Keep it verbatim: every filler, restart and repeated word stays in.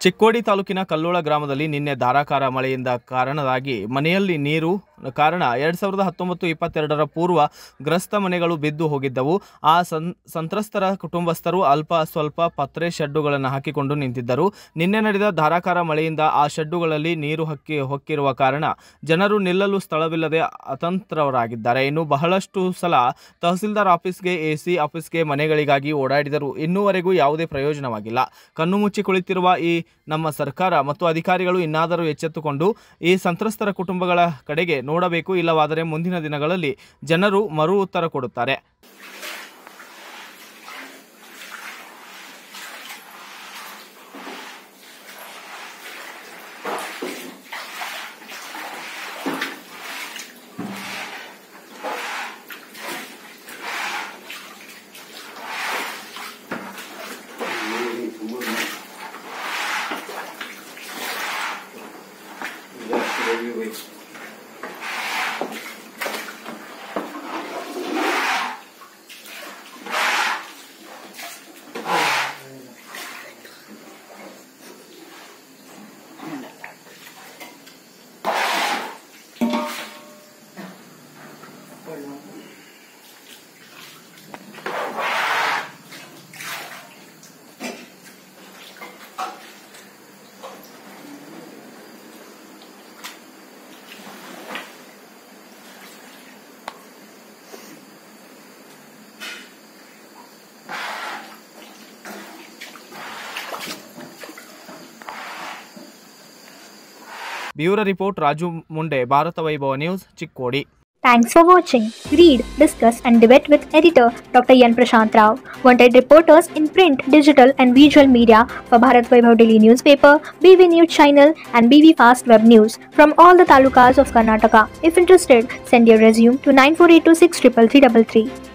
ಚಿಕ್ಕೋಡಿ ತಾಲೂಕಿನ ಕಲ್ಲೋಳ ಗ್ರಾಮದಲ್ಲಿ ನಿನ್ನೆ ಧಾರಾಕಾರ ಮಳೆಯಿಂದ ಕಾರಣವಾಗಿ ಮನೆಯಲ್ಲಿ ನೀರು ಕಾರಣ ಎರಡ್ ಸಾವಿರದ ಹತ್ತೊಂಬತ್ತು ಇಪ್ಪತ್ತೆರಡರ ಪೂರ್ವ ಗ್ರಸ್ತ ಮನೆಗಳು ಬಿದ್ದು ಹೋಗಿದ್ದವು. ಆ ಸಂತ್ರಸ್ತರ ಕುಟುಂಬಸ್ಥರು ಅಲ್ಪ ಸ್ವಲ್ಪ ಪತ್ರೆ ಶೆಡ್ಡುಗಳನ್ನು ಹಾಕಿಕೊಂಡು ನಿಂತಿದ್ದರು. ನಿನ್ನೆ ನಡೆದ ಧಾರಾಕಾರ ಮಳೆಯಿಂದ ಆ ಶೆಡ್ಡುಗಳಲ್ಲಿ ನೀರು ಹಕ್ಕಿ ಹೊಕ್ಕಿರುವ ಕಾರಣ ಜನರು ನಿಲ್ಲಲು ಸ್ಥಳವಿಲ್ಲದೆ ಅತಂತ್ರರಾಗಿದ್ದಾರೆ. ಇನ್ನು ಬಹಳಷ್ಟು ಸಲ ತಹಸೀಲ್ದಾರ್ ಆಫೀಸ್ಗೆ, ಎಸಿ ಆಫೀಸ್ಗೆ ಮನೆಗಳಿಗಾಗಿ ಓಡಾಡಿದರೂ ಇನ್ನೂವರೆಗೂ ಯಾವುದೇ ಪ್ರಯೋಜನವಾಗಿಲ್ಲ. ಕಣ್ಣು ಮುಚ್ಚಿ ಕುಳಿತಿರುವ ಈ ನಮ್ಮ ಸರ್ಕಾರ ಮತ್ತು ಅಧಿಕಾರಿಗಳು ಇನ್ನಾದರೂ ಎಚ್ಚೆತ್ತುಕೊಂಡು ಈ ಸಂತ್ರಸ್ತರ ಕುಟುಂಬಗಳ ಕಡೆಗೆ ನೋಡಬೇಕು. ಇಲ್ಲವಾದರೆ ಮುಂದಿನ ದಿನಗಳಲ್ಲಿ ಜನರು ಮರು ಉತ್ತರ ಕೊಡುತ್ತಾರೆ. Bureau Report Raju Munde, Bharata Vaibhava News, Chikkodi. Thanks for watching. Read, discuss and debate with editor Doctor Yan Prashant Rao. Wanted reporters in print, digital and visual media for Bharat Vaibhav Daily Newspaper, B V News Channel and B V Fast Web News from all the talukas of Karnataka. If interested, send your resume to nine four eight two six three three three three three.